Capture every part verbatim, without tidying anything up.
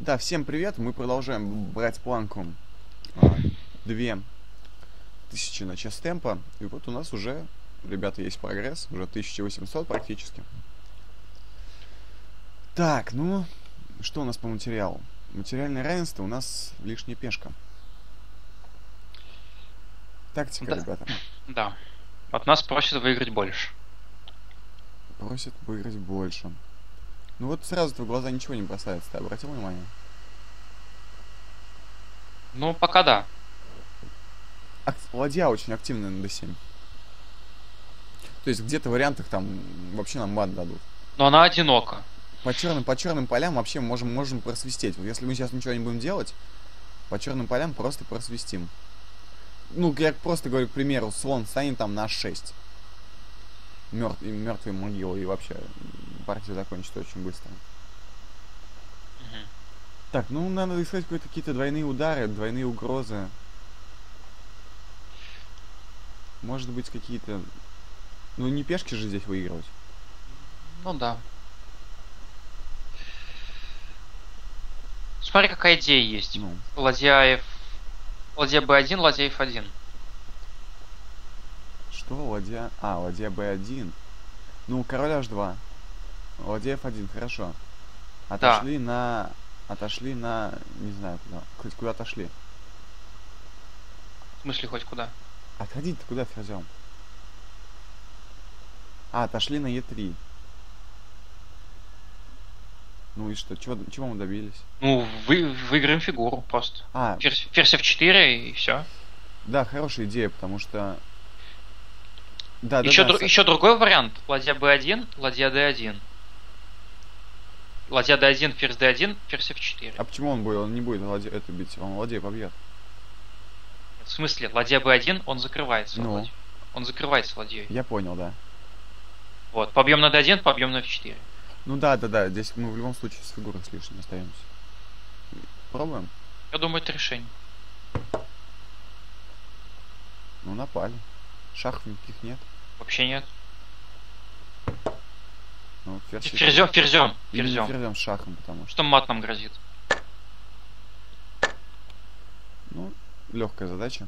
Да, всем привет. Мы продолжаем брать планку а, две тысячи на час темпа. И вот у нас уже, ребята, есть прогресс. Уже тысяча восемьсот практически. Так, ну, что у нас по материалу? Материальное равенство, у нас лишняя пешка. Тактика, Да, ребята. да. От нас просят выиграть больше. Просят выиграть больше. Ну вот сразу в глаза ничего не бросается, ты обратил внимание? Ну, пока да. Ак- Ладья очень активная на дэ семь. То есть где-то в вариантах там вообще нам мат дадут. Но она одинока. По черным, по черным полям вообще можем, можем просвистеть. Вот если мы сейчас ничего не будем делать, по черным полям просто просвистим. Ну, я просто говорю, к примеру, слон станет там на аш шесть. Мертв, мертвые могилы, и вообще партия закончится очень быстро. Мгм. Так, ну надо искать какие-то двойные удары, двойные угрозы. Может быть, какие-то... Ну, не пешки же здесь выигрывать. Ну да. Смотри, какая идея есть. Ну, Ладья F... Ладья бэ один, ладья эф один. что, ладья... А, ладья бэ один. Ну, король аш два. Ладья эф один, хорошо. Да. Отошли на... Отошли на... Не знаю куда. Хоть куда отошли. В смысле, хоть куда? Отходить-то куда ферзем? А, отошли на е три. Ну и что? Чего, чего мы добились? Ну, вы... выиграем фигуру просто. А, Ферзь, ферзь эф четыре и все. да, хорошая идея, потому что... Да, да, Еще, да. дру... со- еще другой вариант. Ладья бэ один, ладья дэ один. Ладья дэ один, ферзь дэ один, ферзь эф четыре. А почему он будет? Он не будет ладья... это бить. Он ладьей побьет. В смысле, ладья бэ один, он закрывается. Ну, ладьей. Он закрывается ладьей. я понял, да. Вот, побьем на дэ один, побьем на эф четыре. Ну да, да, да. Здесь мы в любом случае с фигурой с лишней остаемся. Пробуем? Я думаю, это решение. Ну, напали. Шахов никаких нет. Вообще нет. Ну, ферзь... Ферзем, ферзем, Или не ферзем. ферзем с шахом, потому что... Что мат нам грозит? Ну, легкая задача.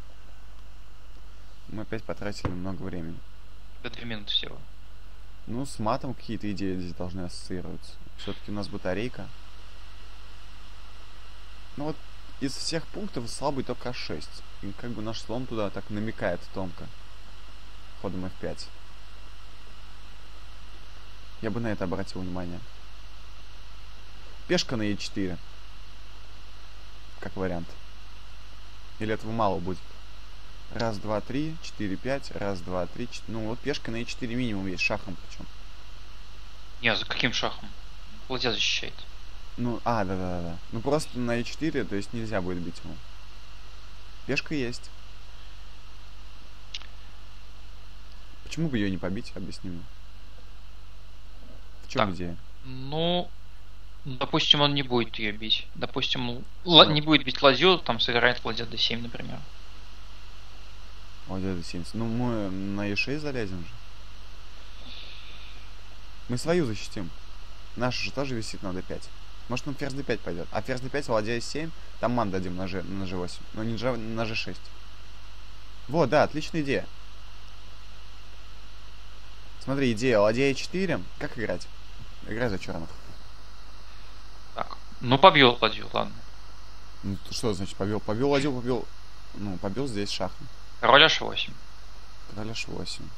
Мы опять потратили много времени. До две минуты всего. Ну, с матом какие-то идеи здесь должны ассоциироваться. Все-таки у нас батарейка. Ну вот, из всех пунктов слабый только аш шесть. И как бы наш слон туда так намекает тонко. Ходом эф пять. Я бы на это обратил внимание. Пешка на е четыре. Как вариант. Или этого мало будет? Раз, два, три, четыре, пять. Раз, два, три, четыре. Ну вот пешка на е четыре минимум есть, шахом причем. Не, за каким шахом? Ладья защищает. Ну, а, да-да-да. Ну просто на е четыре, то есть нельзя будет бить ему. Пешка есть. Почему бы ее не побить, объясни мне. В чем Так. идея? Ну, допустим, он не будет ее бить. Допустим, л- ла- Ну. не будет бить ладью, там сыграет ладья дэ семь, например. Вот это семьдесят. Ну мы на е шесть залезем же. Мы свою защитим. Наша же тоже висит на дэ пять. Может он ферзь дэ пять пойдет. А ферзь дэ пять, ладья эс семь, там ман дадим на, G, на жэ восемь. Но не G, на жэ шесть. Вот, да, отличная идея. Смотри, идея ладья е четыре. Как играть? Играй за черных. Так. Ну, побил ладью, ладно. Ну, т- что значит побил? Побил ладью, побил... Ну, побил здесь шахом. Король аш восемь. Король аш восемь.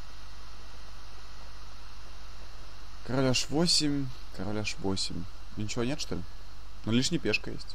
Король аш восемь. Король аш восемь. Ничего нет, что ли? Ну, лишняя пешка есть.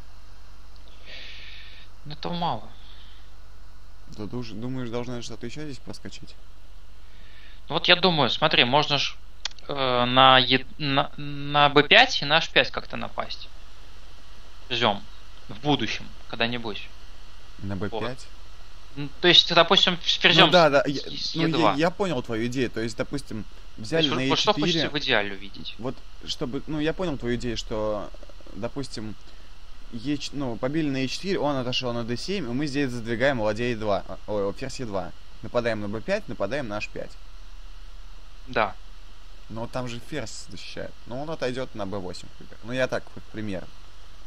Ну, этого мало. Да ты уже думаешь, должна что-то еще здесь проскочить? Ну, вот я думаю, смотри, можно ж э, на, е... на, на бэ пять и на аш пять как-то напасть. Ждем. В будущем, когда-нибудь. На бэ пять? Вот. Ну, то есть, допустим, с ферзем Ну да, да. с, Я, с ну, е я, два. я понял твою идею. То есть, допустим, То взяли есть, на вот что хочется е четыре. в идеале увидеть? Вот, чтобы... Ну, я понял твою идею, что, допустим, е, ну, побили на е четыре, он отошел на дэ семь, и мы здесь задвигаем ладья е два. а, Ой, ферзь е два. Нападаем на бэ пять, нападаем на аш пять. Да. Но там же ферзь защищает. Ну, он отойдет на бэ восемь. Ну, я так, к примеру.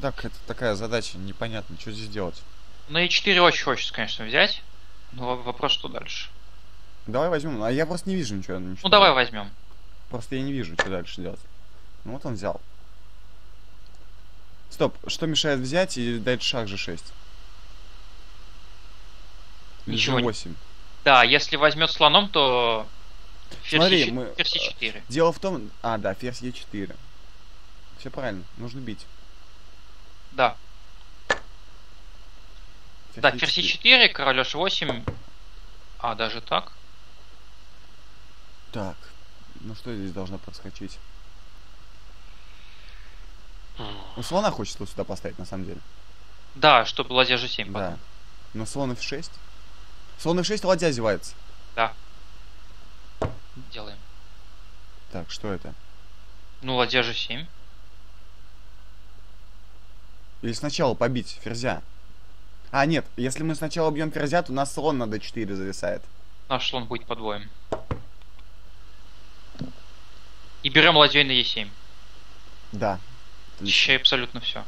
Так, это такая задача, непонятно, что здесь делать. На е четыре очень хочется, конечно, взять. Но вопрос, что дальше. Давай возьмем, а я просто не вижу ничего. ничего Ну давай возьмем. Просто я не вижу, что дальше делать. Ну вот он взял. Стоп, что мешает взять и дать шаг же шесть? Ничего не... восемь. Да, если возьмет слоном, то ферзь Смотри, е... мы... ферзь е четыре. Дело в том... А, да, ферзь е четыре. Все правильно, нужно бить. Да. Ферзь Да, ферзь е четыре, король эйч восемь. А, даже так? Так, ну что здесь должно подскочить? Ну, слона хочется сюда поставить, на самом деле. Да, чтобы ладья же семь Да. потом. Но слон эф шесть. Слон эф шесть, ладья зевается. Да. Делаем. Так, что это? Ну, ладья же семь. Или сначала побить ферзя? А, нет, если мы сначала бьем ферзя, то у нас слон на дэ четыре зависает. Наш слон будет подвоем. И берем ладьей на е семь. Да. Защищай абсолютно все.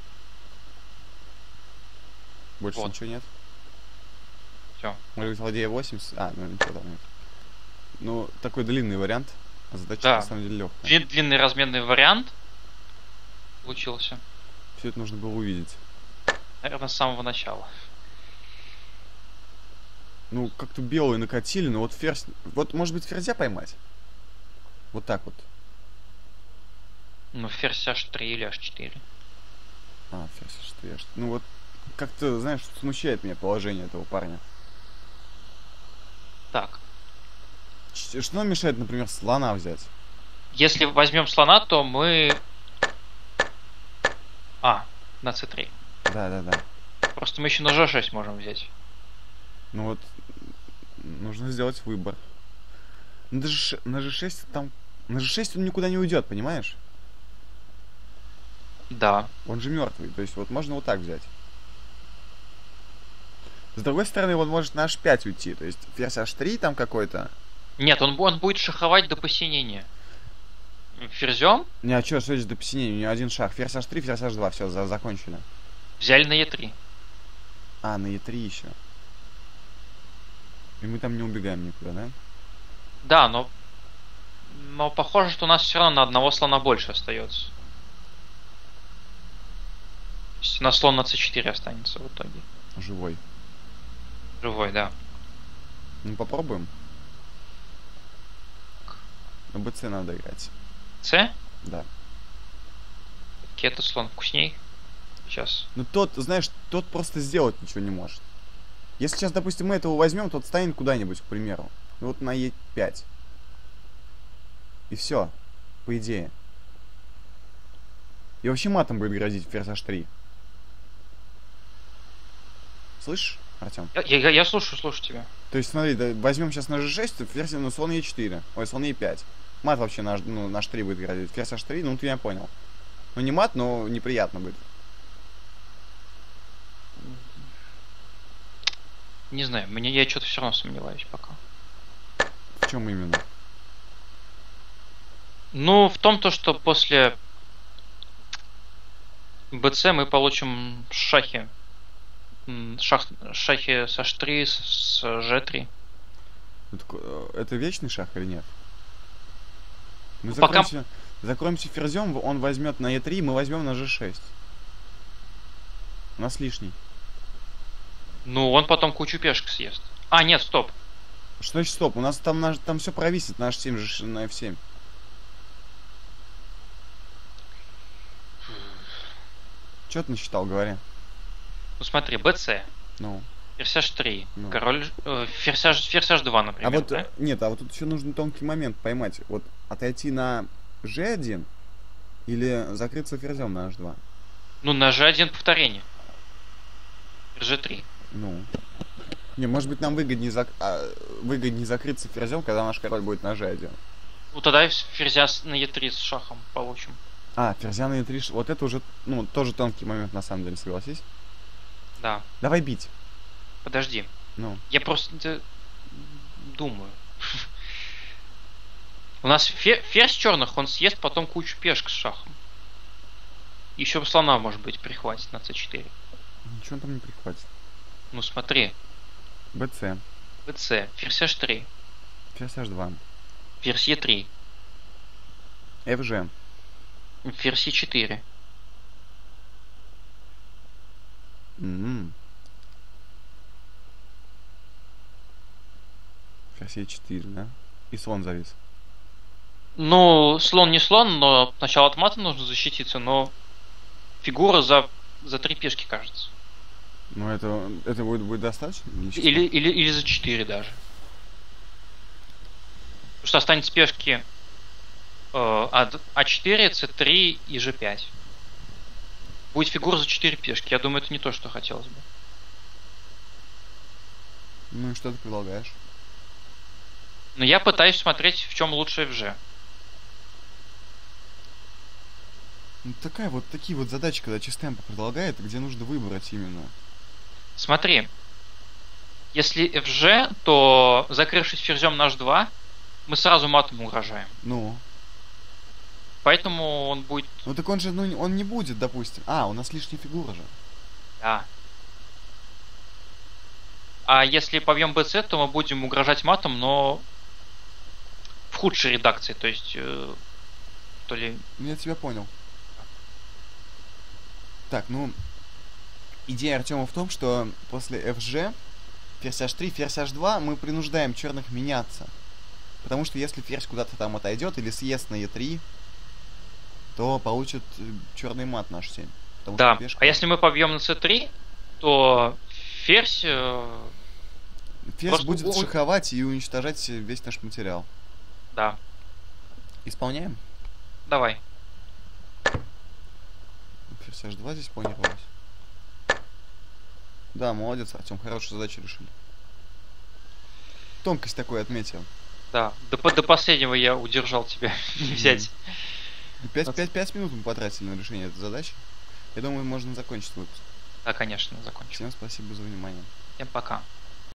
Больше Вот. ничего нет. Все. Может быть, ладья восемь. А, ну ничего там нет. Ну, такой длинный вариант. А задача Да. на самом деле легкая. Длин, длинный разменный вариант получился. Все это нужно было увидеть. Наверное, с самого начала. Ну, как-то белые накатили, но вот ферзь... Вот, может быть, ферзя поймать? Вот так вот. Ну, ферзь аш три или аш четыре. А, ферзь что я... Ну вот, как-то, знаешь, смущает меня положение этого парня. Так. Ч- Что нам мешает, например, слона взять? Если возьмем слона, то мы... А, на цэ три. Да-да-да. Просто мы еще на же шесть можем взять. Ну вот, нужно сделать выбор. На же ш- на же шесть там... На же шесть он никуда не уйдет, понимаешь? Да. Он же мертвый, то есть вот можно вот так взять. С другой стороны, он может на аш пять уйти, то есть ферзь аш три там какой-то. Нет, он, он будет шаховать до посинения. Ферзем Не, а что, что здесь до посинения? У него один шаг. Ферзь аш три, ферзь аш два, все, за закончили. взяли на е три. А, на е три еще. И мы там не убегаем никуда, да? Да, но... Но похоже, что у нас все равно на одного слона больше остается. То есть на слон на цэ четыре останется в итоге. Живой. Живой, да. Ну попробуем. На бэ цэ надо играть. С? Да. Этот слон вкусней. Сейчас. Ну тот, знаешь, тот просто сделать ничего не может. Если сейчас, допустим, мы этого возьмем, тот станет куда-нибудь, к примеру. Ну вот на е пять. И все. По идее. И вообще матом будет грозить ферзь аш три. Слышишь, Артем? Я, я, я слушаю, слушаю тебя. То есть, смотри, да, возьмем сейчас на же шесть, ферзь, ну, слон е четыре. Ой, слон е пять. Мат вообще наш, ну, наш три будет грозить. Ферзь аш три, ну ты меня понял. Ну не мат, но неприятно будет. Не знаю, мне я что-то все равно сомневаюсь пока. В чем именно? Ну, в том, то, что после бэ цэ мы получим шахи. М, Шах, шахи с аш три, с, с же три. Ну, так, э, это вечный шах или нет? Мы Пока- закроемся, закроемся ферзем, он возьмет на е три, мы возьмем на же шесть. У нас лишний. Ну, он потом кучу пешек съест. А, нет, стоп. Что значит стоп? У нас там, наш, там все провисит на аш семь, же- на эф семь. Че ты насчитал, говори. Ну смотри, бэ цэ, Ну. ферзь аш три, Ну. король, э, ферзь, аш- ферзь аш два, например. А вот, да? э, нет, а вот тут еще нужен тонкий момент поймать. Вот отойти на же один или закрыться ферзем на аш два. Ну, на же один повторение. же три. Ну. Не, может быть, нам выгоднее, зак... а, выгоднее закрыться ферзем, когда наш король будет на же один. Ну, тогда и ферзя с- на е три с шахом получим. А, ферзя на е три, ш- вот это уже, ну, тоже тонкий момент, на самом деле, согласись? Да. Давай бить. Подожди. Ну. Я просто д- думаю. У нас фе- ферзь черных, он съест потом кучу пешек с шахом. Еще слона, может быть, прихватит на цэ четыре. Ничего он там не прихватит. Ну смотри. БЦ. БЦ. Ферзь эйч три. Ферзь эйч два. Ферзь е три. ФЖ. Ферзь е четыре. М-м. Ферзь е четыре, да? И слон завис. Ну, слон не слон, но сначала от мата нужно защититься, но фигура за, за три пешки, кажется. Ну это, это будет, будет достаточно? Или, или, или за четыре даже. Потому что останется пешки э, от а четыре, цэ три и жэ пять. Будет фигура за четыре пешки. Я думаю, это не то, что хотелось бы. Ну и что ты предлагаешь? Но я пытаюсь смотреть, в чем лучше эф жэ. Ну, такая вот такие вот задачи, когда чистемпо предлагает, где нужно выбрать именно. Смотри. Если эф жэ, то закрывшись ферзем на эйч два, мы сразу матом угрожаем. Ну. Поэтому он будет... Ну так он же, ну, он не будет, допустим. А, у нас лишняя фигура же. Да. А если побьем бэ цэ, то мы будем угрожать матом, но в худшей редакции. То есть, э, то ли... Ну, я тебя понял. Так, ну... Идея Артема в том, что после эф жэ, ферзь эйч три, ферзь эйч два мы принуждаем черных меняться. Потому что если ферзь куда-то там отойдет или съест на е три, то получит черный мат наш семь. Да, пешка... а если мы побьем на цэ три, то ферзь... Э... Ферзь просто будет шаховать и уничтожать весь наш материал. Да. Исполняем? Давай. Ферзь эйч два здесь планировалось. Да, молодец, Артем, хорошую задачу решили. Тонкость такой отметил. Да, до, до последнего я удержал тебя взять. пять минут мы потратили на решение этой задачи. Я думаю, можно закончить выпуск. Да, конечно, закончим. Всем спасибо за внимание. Всем пока.